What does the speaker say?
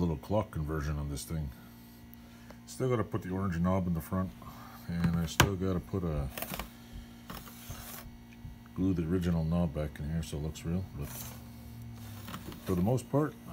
little clock conversion on this thing. Still got to put the orange knob in the front, and I still got to glue the original knob back in here so it looks real. But for the most part,